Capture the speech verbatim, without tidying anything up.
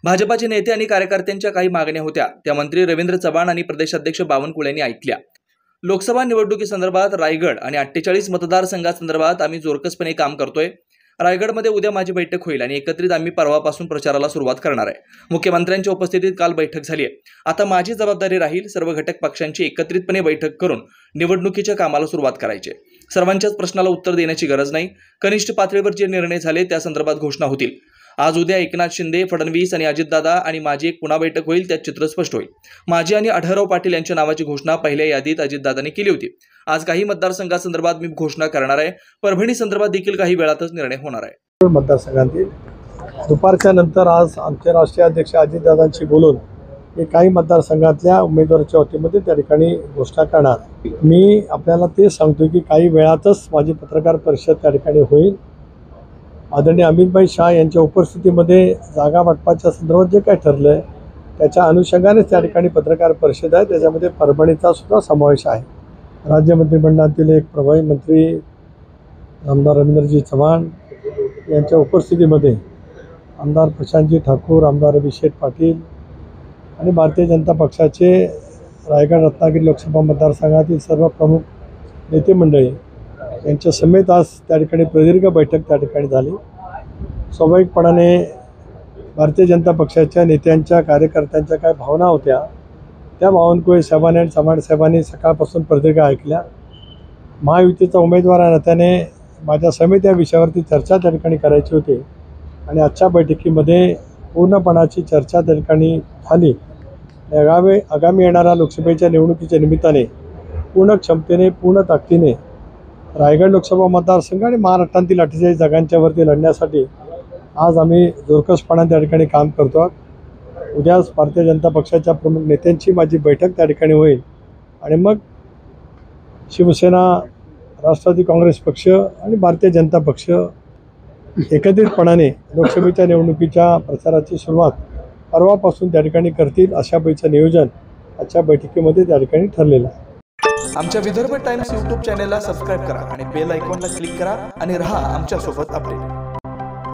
भाजपाचे नेते आणि कार्यकर्त्यांच्या काही मागण्या होत्या, त्या मंत्री रवींद्र चव्हाण आणि प्रदेशाध्यक्ष बावनकुळे यांनी ऐकल्या। लोकसभा निवडणुकीसंदर्भात रायगड आणि अठ्ठेचाळीस मतदारसंघासंदर्भात आम्ही जोरकसपणे काम करतोय। रायगडमध्ये उद्या माझी बैठक होईल आणि एकत्रित आम्ही परवापासून प्रचाराला सुरुवात करणार आहे। मुख्यमंत्र्यांच्या उपस्थितीत काल बैठक झाली आहे। आता माझी जबाबदारी राहील सर्व घटक पक्षांची एकत्रितपणे बैठक करून निवडणुकीच्या कामाला सुरुवात करायची। सर्वांच्याच प्रश्नाला उत्तर देण्याची गरज नाही। कनिष्ठ पातळीवर जे निर्णय झाले त्या संदर्भात घोषणा होतील। आज उद्या एकनाथ शिंदे, फडणवीस आणि अजितदादा आणि माझी एक पुन्हा बैठक होईल, त्यात चित्र स्पष्ट होईल। माझी आणि आढळराव पाटील यांच्या नावाची घोषणा पहिल्या यादीत अजितदादांनी केली होती। आज काही मतदारसंघासंदर्भात मी घोषणा करणार आहे। परभणी संदर्भात देखील काही वेळातच निर्णय होणार आहे। मतदारसंघातील दुपारच्या नंतर आज आमचे राष्ट्रीय अध्यक्ष अजितदादांशी बोलून मी काही मतदारसंघातल्या उमेदवाराच्या वतीमध्ये त्या ठिकाणी घोषणा करणार। मी आपल्याला ते सांगतो की काही वेळातच माझी पत्रकार परिषद त्या ठिकाणी होईल। आदरणीय अमितभाई शाह यांच्या उपस्थितीमध्ये जागा वाटपाच्या संदर्भात जे काही ठरलं आहे त्याच्या अनुषंगानेच त्या ठिकाणी पत्रकार परिषद आहे। त्याच्यामध्ये परभणीचा सुद्धा समावेश आहे। राज्य मंत्रिमंडळातील एक प्रभावी मंत्री आमदार रवींद्रजी चव्हाण यांच्या उपस्थितीमध्ये आमदार प्रशांतजी ठाकूर, आमदार अभिषेक पाटील आणि भारतीय जनता पक्षाचे रायगड रत्नागिरी लोकसभा मतदारसंघातील सर्व प्रमुख नेते मंडळी यांच्या समेत आज त्या ठिकाणी प्रदीर्घ बैठक त्या ठिकाणी झाली। स्वाभाविकपणाने भारतीय जनता पक्षाच्या नेत्यांच्या कार्यकर्त्यांच्या काय भावना होत्या त्या बावनकुळे साहेबांनी आणि चव्हाण साहेबांनी सकाळपासून प्रदीर्घ ऐकल्या। महायुतीचा उमेदवार या नात्याने माझ्या समेत या विषयावरती चर्चा त्या ठिकाणी करायची होती आणि आजच्या बैठकीमध्ये पूर्णपणाची चर्चा त्या ठिकाणी झाली। आगामी आगामी येणाऱ्या लोकसभेच्या निवडणुकीच्या निमित्ताने पूर्ण क्षमतेने पूर्ण ताकदीने रायगड लोकसभा मतदारसंघ आणि महाराष्ट्रातील अठ्ठेचाळीस जागांच्या वरती लढण्यासाठी आज आम्ही जोरकसपणे त्या ठिकाणी काम करतो आहोत। उद्याच भारतीय जनता पक्षाच्या प्रमुख नेत्यांची माझी बैठक त्या ठिकाणी होईल आणि मग शिवसेना, राष्ट्रवादी काँग्रेस पक्ष आणि भारतीय जनता पक्ष एकत्रितपणाने लोकसभेच्या निवडणुकीच्या प्रचाराची सुरुवात परवापासून त्या ठिकाणी करतील अशा पैचं नियोजन आजच्या बैठकीमध्ये त्या ठिकाणी ठरलेलं आहे। आमच्या विदर्भ टाइम्स यूट्यूब चॅनलला सबस्क्राइब करा आणि बेल आयकॉनला क्लिक करा आणि रहा आमच्या सोबत अपडेट।